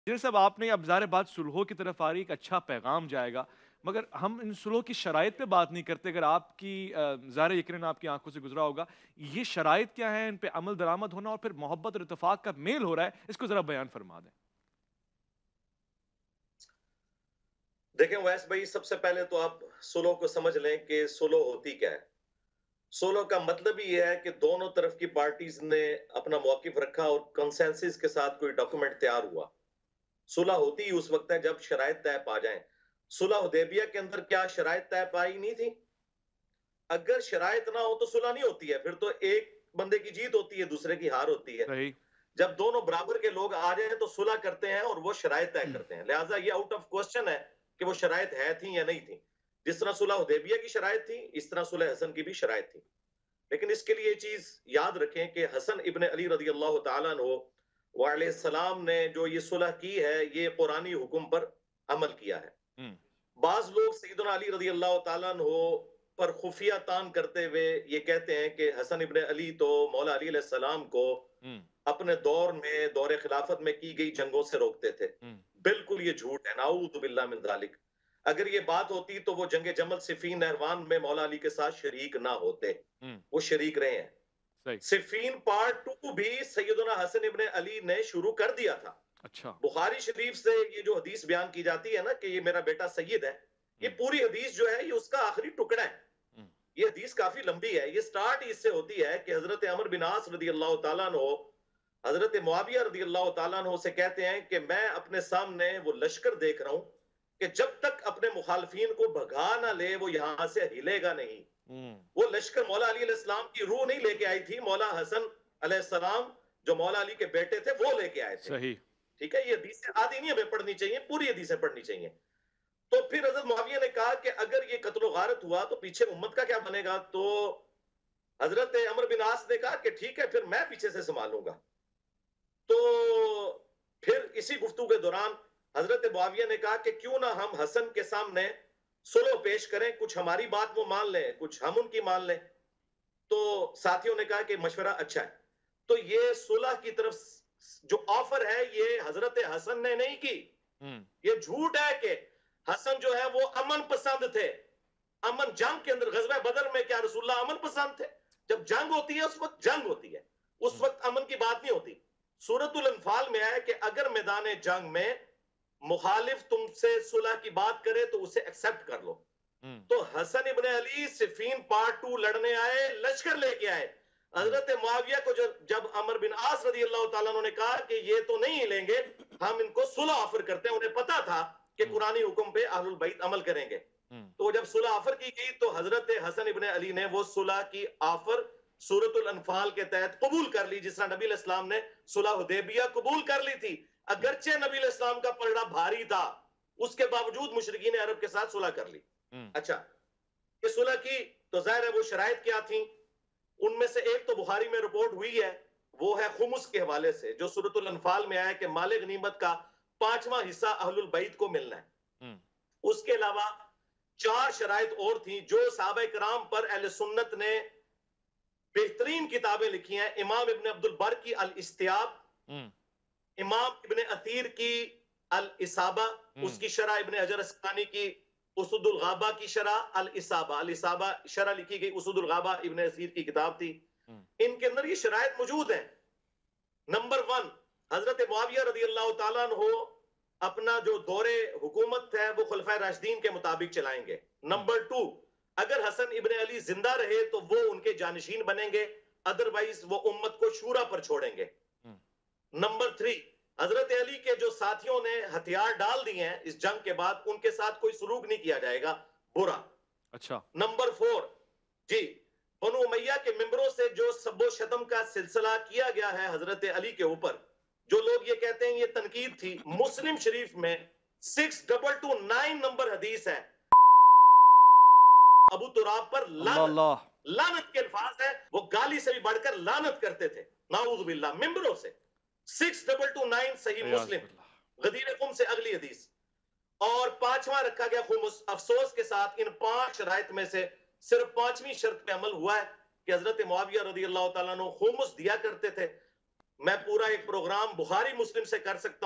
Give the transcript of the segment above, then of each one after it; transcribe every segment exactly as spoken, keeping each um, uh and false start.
جی صاحب آپ نے اب ظاہر بات سلحوں کی طرف آ رہی ایک اچھا پیغام جائے گا مگر ہم ان سلحوں کی شرائط پہ بات نہیں کرتے اگر آپ کی ظاہر یقیناً آپ کی آنکھوں سے گزرا ہوگا یہ شرائط کیا ہیں ان پہ عمل درآمد ہونا اور پھر محبت اور اتفاق کا میل ہو رہا ہے اس کو ذرا بیان فرما دیں دیکھیں ویس بھائی سب سے پہلے تو آپ سلو کو سمجھ لیں کہ سلو ہوتی کیا ہے سولو کا مطلب ہی یہ ہے کہ دونوں طرف کی پارٹیز نے اپنا موقف رکھا اور کنسنسس کے ساتھ کوئی ڈاکومنٹ تیار ہوا صلح ہوتی ہی اس وقت ہے جب شرائط طے پا جائیں صلح حدیبیہ کے اندر کیا شرائط طے پائی نہیں تھی اگر شرائط نہ ہو تو صلح نہیں ہوتی ہے پھر تو ایک بندے کی جیت ہوتی ہے دوسرے کی ہار ہوتی ہے صحیح جب دونوں برابر کے لوگ آ جائیں تو صلح کرتے ہیں اور وہ شرائط طے کرتے ہیں لہٰذا یہ آؤٹ آف کوسچن ہے کہ وہ شرائط ہے تھی یا نہیں تھی جس طرح صلح حدیبیہ کی شرائط تھی اس طرح صلح حسن کی بھی شرائط تھی لیکن اس کے لیے یہ چیز یاد رکھیں کہ حسن ابن علی رضی اللہ تعالیٰ عنہ وعلیہ السلام نے جو یہ صلح کی ہے یہ قرآنی حکم پر عمل کیا ہے بعض لوگ سیدنا علی رضی اللہ تعالیٰ عنہ پر خفیہ تان کرتے ہوئے یہ کہتے ہیں کہ حسن ابن علی تو مولا علی علیہ السلام کو اپنے دور میں دور خلافت میں کی گئی جنگوں سے روکتے تھے بالکل یہ جھوٹ ہے نعوذ باللہ من ذالک اگر یہ بات ہوتی تو وہ جنگ جمل صفین نہروان میں مولا علی کے ساتھ شریک نہ ہوتے وہ شریک رہے ہیں صفین پارٹ ٹو بھی سیدنا حسن ابن علی نے شروع کر دیا تھا اچھا بخاری شریف سے یہ جو حدیث بیان کی جاتی ہے نا کہ یہ میرا بیٹا سید ہے یہ پوری حدیث جو ہے یہ اس کا آخری ٹکڑا ہے یہ حدیث کافی لمبی ہے یہ سٹارٹ اس سے ہوتی ہے کہ حضرت عمر بن عاص رضی اللہ تعالیٰ عنہ حضرت معاویہ رضی اللہ تعالیٰ عنہ سے کہتے ہیں کہ میں اپنے سامنے وہ لشکر دیکھ رہا ہوں کہ جب تک اپنے مخالفین کو بھگا نہ لے وہ یہاں سے ہلے گا نہیں وہ لشکر مولا علی علیہ السلام کی روح نہیں لے کے آئی تھی مولا حسن علیہ السلام جو مولا علی کے بیٹے تھے وہ لے کے آئے تھے صحیح ٹھیک ہے یہ حدیثیں آدھی نہیں ہمیں پڑھنی چاہیے پوری حدیثیں پڑھنی چاہیے تو پھر حضرت معاویہ نے کہا کہ اگر یہ قتل و غارت ہوا تو پیچھے امت کا کیا بنے گا تو حضرت عمر بن عاص نے کہا کہ ٹھیک ہے پھر میں پیچھے سے سنبھالوں گا تو پھر اسی گفتگو کے دوران حضرت معاویہ نے کہا کہ کیوں نہ ہم حسن کے سامنے سلو پیش کریں کچھ ہماری بات وہ مان لیں کچھ ہم ان کی مان لیں تو ساتھیوں نے کہا کہ مشورہ اچھا ہے تو یہ صلح کی طرف جو آفر ہے یہ حضرت حسن نے نہیں کی یہ جھوٹ ہے کہ حسن جو ہے وہ امن پسند تھے امن جنگ کے اندر غزوہ بدر میں کیا رسول اللہ امن پسند تھے جب جنگ ہوتی ہے اس وقت جنگ ہوتی ہے اس وقت امن کی بات نہیں ہوتی سورۃ الانفال میں ہے کہ اگر میدان جنگ میں مخالف تم سے صلح کی بات کرے تو اسے ایکسپٹ کر لو تو حسن ابن علی صفین پارٹ ٹو لڑنے آئے لشکر لے کے آئے حضرت معاویہ کو جب جب عمر بن عاص رضی اللہ تعالیٰ عنہ نے کہا کہ یہ تو نہیں لیں گے ہم ان کو صلح آفر کرتے ہیں انہیں پتا تھا کہ قرآنی حکم پہ اہل البیت عمل کریں گے تو جب صلح آفر کی گئی تو حضرت حسن ابن علی نے وہ صلح کی آفر سورۃ الانفال کے تحت قبول کر لی جس طرح نبی علیہ السلام نے صلح حدیبیہ قبول کر لی تھی اگرچہ نبی علیہ السلام کا پلڑا بھاری تھا اس کے باوجود مشرکین عرب کے ساتھ صلح کر لی اچھا یہ صلح کی تو ظاہر ہے وہ شرائط کیا تھیں ان میں سے ایک تو بخاری میں رپورٹ ہوئی ہے وہ ہے خمس کے حوالے سے جو سورۃ الانفال میں آیا کہ مال غنیمت کا پانچواں حصہ اہل البیت کو ملنا ہے اس کے علاوہ چار شرائط اور تھیں جو صحابہ کرام پر اہل سنت نے بہترین کتابیں لکھی ہیں امام ابن عبد البر کی الاستیاب امام ابن اثیر کی الاصابہ اس کی شرح ابن حجر اسقلانی کی اسد الغابہ کی شرح الاصابہ الاصابہ شرح لکھی گئی اسد الغابہ ابن اثیر کی کتاب تھی ان کے اندر یہ شرائط موجود ہیں نمبر ون حضرت معاویہ رضی اللہ تعالیٰ عنہ اپنا جو دور حکومت ہے وہ خلفائے راشدین کے مطابق چلائیں گے نمبر ٹو اگر حسن ابن علی زندہ رہے تو وہ ان کے جانشین بنیں گے ادروائز وہ امت کو شورا پر چھوڑیں گے نمبر تھری حضرت علی کے جو ساتھیوں نے ہتھیار ڈال دیے ہیں اس جنگ کے بعد ان کے ساتھ کوئی سلوک نہیں کیا جائے گا برا اچھا نمبر فور جی بنو امیہ کے ممبروں سے جو سب و شتم کا سلسلہ کیا گیا ہے حضرت علی کے اوپر جو لوگ یہ کہتے ہیں یہ تنقید تھی مسلم شریف میں six double two nine number حدیث ہے ابو تراب پر لعنت لعنت کے الفاظ ہے وہ گالی سے بھی بڑھ کر لعنت کرتے تھے نعوذ باللہ ممبروں سے سکس ڈبل ٹو نائن صحیح مسلم غدیر قم سے اگلی حدیث اور پانچواں رکھا گیا خمس افسوس کے ساتھ ان پانچ شرائط میں سے صرف پانچویں شرط پہ عمل ہوا ہے کہ حضرت معاویہ رضی اللہ تعالیٰ عنہ خمس دیا کرتے تھے میں پورا ایک پروگرام بخاری مسلم سے کر سکتا ہوں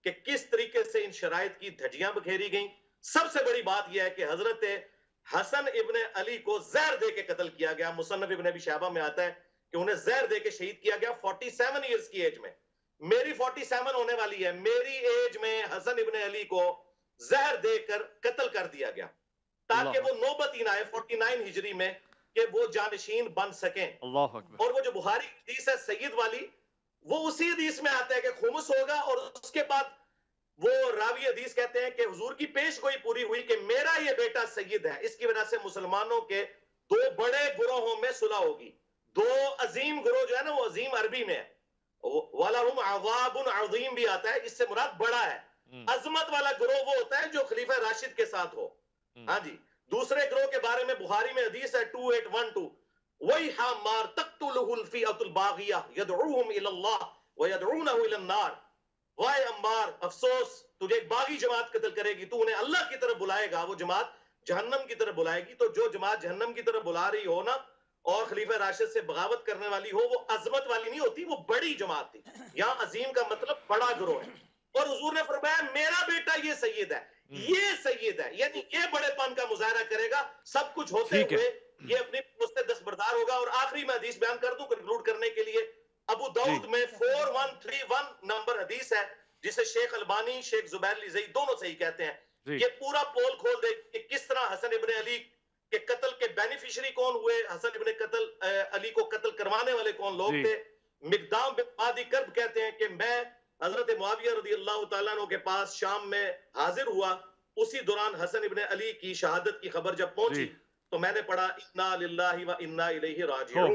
کہ کس طریقے سے ان شرائط کی دھجیاں بکھیری گئیں. سب سے بڑی بات یہ ہے کہ حضرت حسن ابن علی کو زہر دے کے قتل کیا گیا. مصنف ابن ابی شیبہ میں آتا ہے کہ انہیں زہر دے کے شہید کیا گیا فورٹی سیون ایئرز کی ایج میں. میری فورٹی سیون ہونے والی ہے, میری ایج میں حسن ابن علی کو زہر دے کر قتل کر دیا گیا تاکہ وہ نوبت ہی نہ آئے فورٹی نائن ہجری میں کہ وہ جانشین بن سکیں. اللہ اکبر. اور وہ جو بخاری حدیث ہے سید والی, وہ اسی حدیث میں آتا ہے کہ خمس ہوگا, اور اس کے بعد وہ راوی حدیث کہتے ہیں کہ حضور کی پیش گوئی پوری ہوئی کہ میرا یہ بیٹا سید ہے. اس کی وجہ سے مسلمانوں کے دو بڑے گروہوں میں صلح ہوگی. دو عظیم گروہ جو ہے نا, وہ عظیم عربی میں ہے, وَلَهُمْ عَذَابٌ عَظِيمٌ بھی آتا ہے, اس سے مراد بڑا ہے. عظمت والا گروہ وہ ہوتا ہے جو خلیفہ راشد کے ساتھ ہو. ہاں جی. دوسرے گروہ کے بارے میں بخاری میں حدیث ہے ٹو ایٹ ون ٹو, وَيْحَ مَارْ تَقْتُلُهُ الْفِئَةُ الْبَاغِيَةُ يَدْعُوهُمْ إِلَى اللَّهِ وَيَدْعُونَهُ إِلَى النَّارِ. وائے عمار, افسوس, تجھے ایک باغی جماعت قتل کرے گی, تو انہیں اللہ کی طرف بلائے گا, وہ جماعت جہنم کی طرف بلائے گی. تو جو جماعت جہنم کی طرف بلا رہی ہو نا, اور خلیفہ راشد سے بغاوت کرنے والی ہو, وہ عظمت والی نہیں ہوتی, وہ بڑی جماعت تھی. یہاں عظیم کا مطلب بڑا گروہ ہے. اور حضور نے فرمایا میرا بیٹا یہ سید ہے, یہ سید ہے, یعنی یہ بڑے پن کا مظاہرہ کرے گا. سب کچھ ہوتے ہوئے یہ اپنی پوست دستبردار ہوگا. اور آخری میں حدیث بیان کر دوں کنکلوڈ کرنے کے لیے. ابو داؤد میں four one three one number حدیث ہے, جسے شیخ البانی, شیخ زبیر علی زئی دونوں صحیح کہتے ہیں. یہ پورا پول کھول دے کہ کس طرح حسن ابن علی کہ قتل کے بینیفیشری کون ہوئے, حسن ابن قتل علی کو قتل کروانے والے کون لوگ تھے. مقدام بن مادی کرب کہتے ہیں کہ میں حضرت معاویہ رضی اللہ تعالیٰ عنہ کے پاس شام میں حاضر ہوا. اسی دوران حسن ابن علی کی شہادت کی خبر جب پہنچی تو میں نے پڑھا انا للہ و انا الیہ راجعون.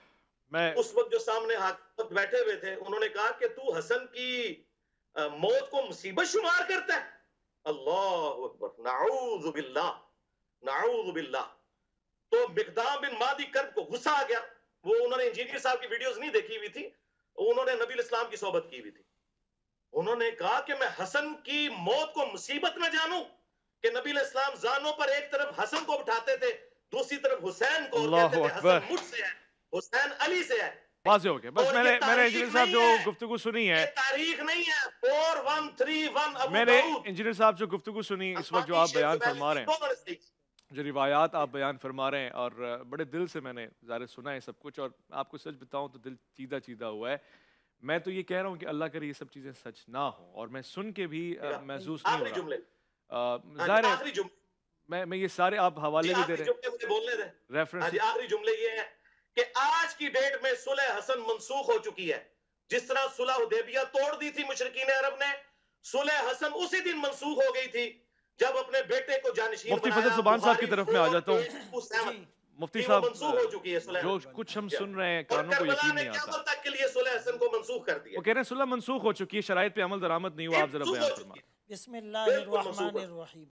اس وقت جو سامنے حاکم بیٹھے ہوئے تھے, انہوں نے کہا کہ تو حسن کی موت کو مصیبت شمار کرتا ہے. اللہ اکبر, نعوذ باللہ نعوذ باللہ. تو مقدام بن مادی کرب کو غصہ آ گیا. وہ انہوں نے انجینئر صاحب کی ویڈیوز نہیں دیکھی ہوئی تھی, انہوں نے نبی الاسلام کی صحبت کی ہوئی تھی. انہوں نے کہا کہ میں حسن کی موت کو مصیبت نہ جانوں کہ نبی الاسلام زانوں پر ایک طرف حسن کو بٹھاتے تھے, دوسری طرف حسین کو, اور کہتے تھے حسن مجھ سے ہے, حسین علی سے ہے. واضح ہو گیا. بس میں نے میں نے انجینئر صاحب جو گفتگو سنی ہے, تاریخ نہیں ہے. فور ون تھری ون میں نے انجینئر صاحب جو گفتگو سنی اس وقت جو آپ بیان فرما رہے ہیں, جو روایات آپ بیان فرما رہے ہیں, اور بڑے دل سے میں نے ظاہر سنا ہے سب کچھ, اور آپ کو سچ بتاؤں تو دل چیدہ چیدہ ہوا ہے. میں تو یہ کہہ رہا ہوں کہ اللہ کرے یہ سب چیزیں سچ نہ ہوں, اور میں سن کے بھی محسوس نہیں ہو رہا. ظاہر ہے میں میں یہ سارے آپ حوالے بھی دے رہے ہیں, ریفرنس. آخری جملے یہ ہیں کہ آج کی ڈیٹ میں صلح حسن منسوخ ہو چکی ہے. جس طرح صلح حدیبیہ توڑ دی تھی مشرکین عرب نے, صلح حسن اسی دن منسوخ ہو گئی تھی جب اپنے بیٹے کو جانشین مفتی فضل زبان صاحب کی طرف میں آ جاتا ہوں. مفتی صاحب, جو کچھ ہم سن رہے ہیں کانوں کو یقین نہیں آتا. تک کے لیے صلح حسن کو منسوخ کر دیا. وہ کہہ رہے ہیں صلح منسوخ ہو چکی ہے, شرائط پہ عمل درآمد نہیں ہوا. آپ ذرا بیان فرمائیں. بسم اللہ الرحمن الرحیم.